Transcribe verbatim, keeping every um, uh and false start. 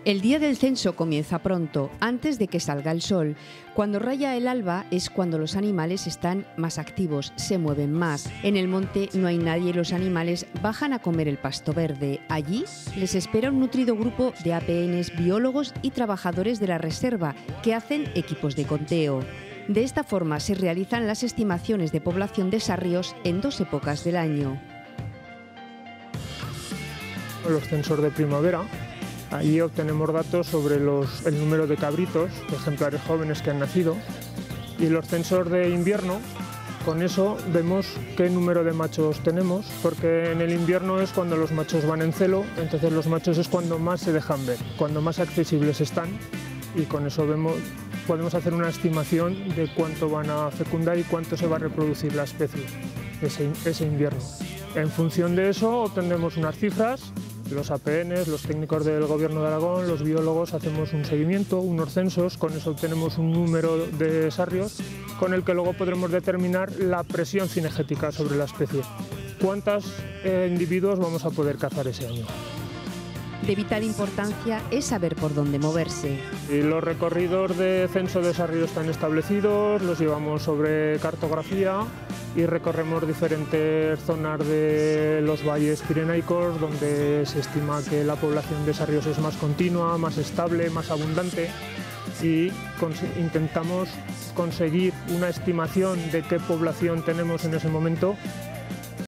El día del censo comienza pronto, antes de que salga el sol. Cuando raya el alba es cuando los animales están más activos, se mueven más. En el monte no hay nadie y los animales bajan a comer el pasto verde. Allí les espera un nutrido grupo de A P Ns, biólogos y trabajadores de la reserva que hacen equipos de conteo. De esta forma se realizan las estimaciones de población de sarrios en dos épocas del año. Los censos de primavera. Allí obtenemos datos sobre los, el número de cabritos, de ejemplares jóvenes que han nacido, y los censos de invierno. Con eso vemos qué número de machos tenemos, porque en el invierno es cuando los machos van en celo, entonces los machos es cuando más se dejan ver, cuando más accesibles están, y con eso vemos, podemos hacer una estimación de cuánto van a fecundar y cuánto se va a reproducir la especie ese, ese invierno. En función de eso obtendremos unas cifras. Los A P Ns, los técnicos del Gobierno de Aragón, los biólogos, hacemos un seguimiento, unos censos, con eso obtenemos un número de sarrios con el que luego podremos determinar la presión cinegética sobre la especie. ¿Cuántos eh, individuos vamos a poder cazar ese año? De vital importancia es saber por dónde moverse. Y los recorridos de censo de sarrios están establecidos, los llevamos sobre cartografía y recorremos diferentes zonas de los valles pirenaicos donde se estima que la población de sarrios es más continua, más estable, más abundante, y cons- intentamos conseguir una estimación de qué población tenemos en ese momento